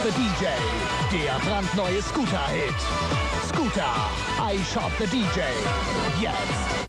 the DJ. Der brandneue Scooter-Hit. Scooter, I Shot the DJ. Jetzt.